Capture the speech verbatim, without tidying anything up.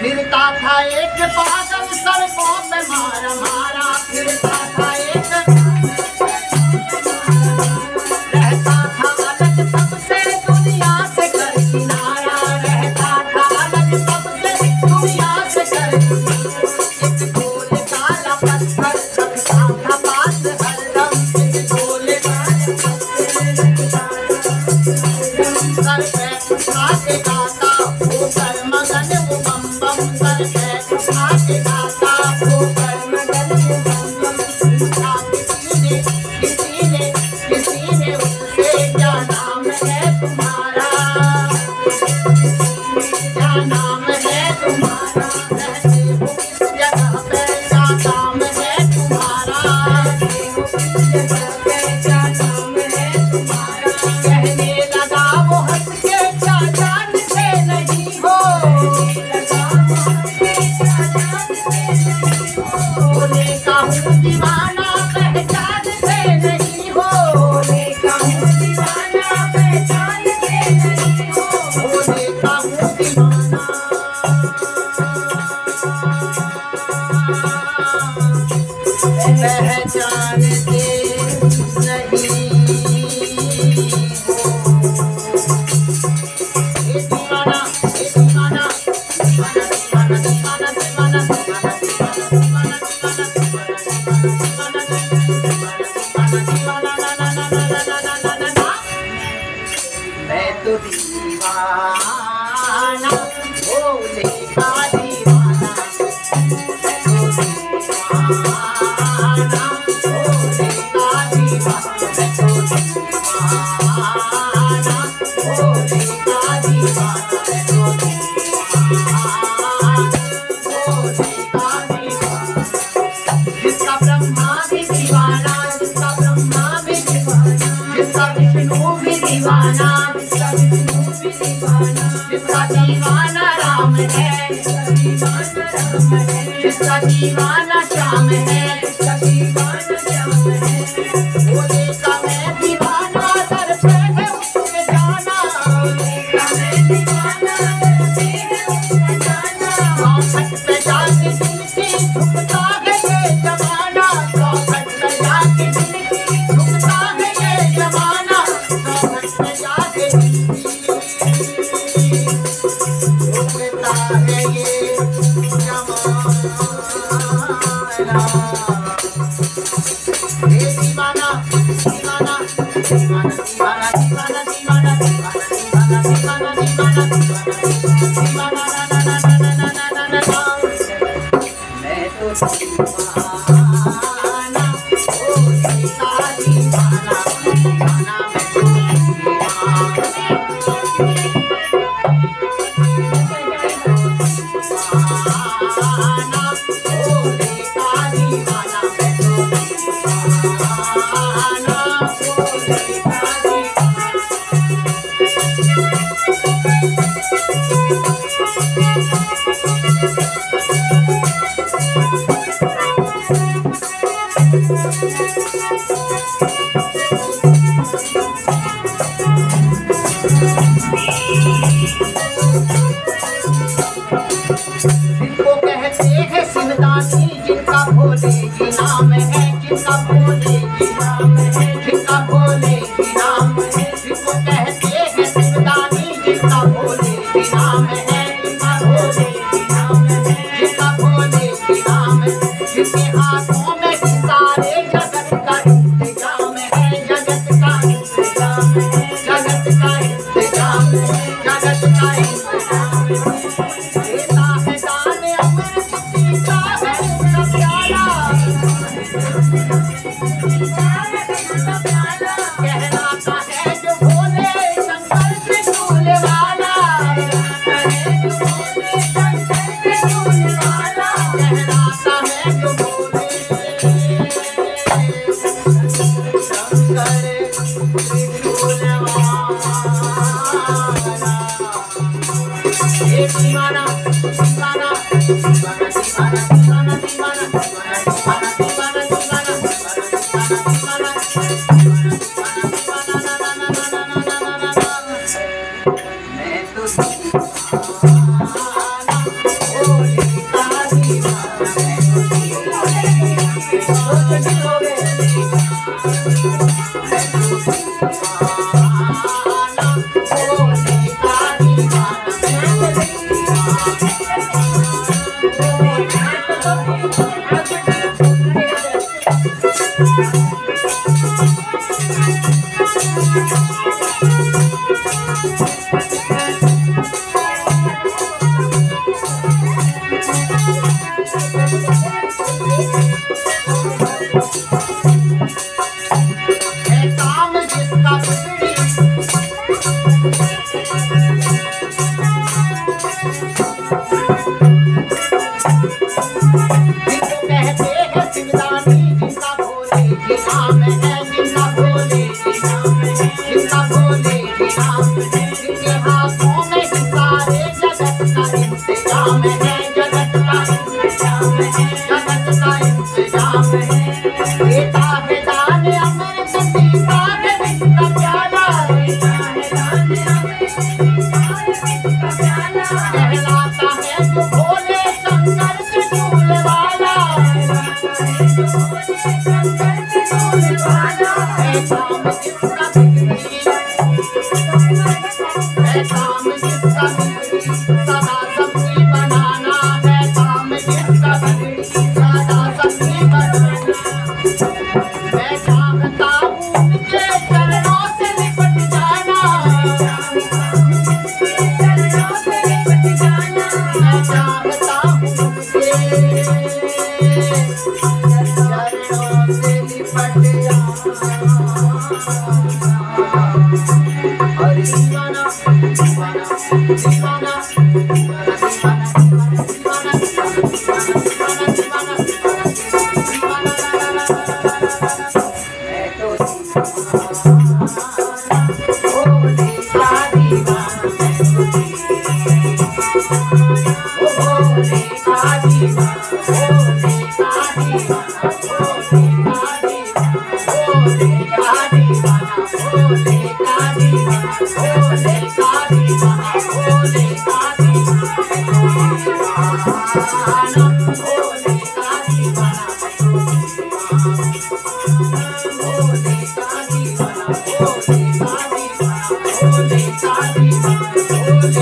फिरता था एक पागल सड़कों पे मारा मारा, फिरता था एक रहता था अलग सबसे दुनिया से कर किनारा, रहता था अलग सबसे दुनिया से कर एक गोल काला पत्थर रखता था पास हरदम, एक गोल काला सर पे उठा के गाता वो कर मगन वो बम बम, सर पे उठा के गाता वो कर मगन वो बम बम। पूछा किसी ने किसी ने किसी ने उससे क्या नाम है तुम्हारा, क्या नाम है तुम्हारा, रहते हो किस जगह पे, क्या नाम है तुम्हारा, रहते हो किस जगह पे, क्या नाम है तुम्हारा। कहने लगा वो हंस के क्या जानते नहीं हो, बोले का हूँ दीवाना पहचानते नहीं हो, बोले का हूँ दीवाना पहचानते नहीं हो, बोले का हूँ दीवाना पहचानते नहीं हो। ये दीवाना ये दीवाना दीवाना दीवाना दीवाना दीवाना दीवाना दीवाना दीवाना ना ना ना ना ना ना ना ना ना। मैं तो दीवाना भोले का दीवाना, मैं तो दीवाना भोले का दीवाना, मैं तो दीवाना भोले का दीवाना, मैं तो दीवाना भोले का दीवाना। जिसका ब्रह्मा भी दीवाना, जिसका ब्रह्मा भी दीवाना, जिसका विष्णु भी दीवाना, जिसका विष्णु भी दीवाना, जिसका दीवाना राम है, जिसका दीवाना राम है, जिसका दीवाना श्याम है, जिसका दीवाना श्याम है। बोले का मैं दीवाना दर पे है उसके जाना, बोले का मैं दीवाना दर पे है उसके जाना। चौखट पे जाके जिनकी झुकता है ये जमाना, चौखट पे जाके जिनकी झुकता है ये जमाना, चौखट पे जाके जिनकी झुकता है ये जमाना। ये दीवाना दीवाना दीवाना दीवाना दीवाना दीवाना दीवाना दीवाना दीवाना दीवाना ना ना ना ना ना ना ना ना ना। मैं तो दीवाना भोले का दीवाना, दीवाना मैं तो दीवाना भोले का दीवाना, मैं तो दीवाना भोले का दीवाना। जिनको कहते हैं शिवदानी, जिनका भोले जी नाम है, जिनका भोले जी नाम है, जिनका भोले जी नाम है। जिनको कहते हैं शिवदानी, जिनका भोले जी नाम है, जिनका भोले जी नाम है, जिनका भोले जी नाम है। जिनके हाथों में सारे जगत का इंतजाम है, जगत का इंतजाम है, जगत का इंतजाम है, जगत का इंतजाम है। देता है दान अमृत पीता है उसका प्याला, कहलाता है जो भोले शंकर त्रिशूल वाला, कहलाता है जो भोले शंकर त्रिशूल वाला, कहलाता है जो भोले शंकर त्रिशूल वाला। ये दीवाना दीवाना दीवाना दीवाना दीवाना दीवाना दीवाना दीवाना दीवाना दीवाना दीवाना। मैं तो दीवाना Holy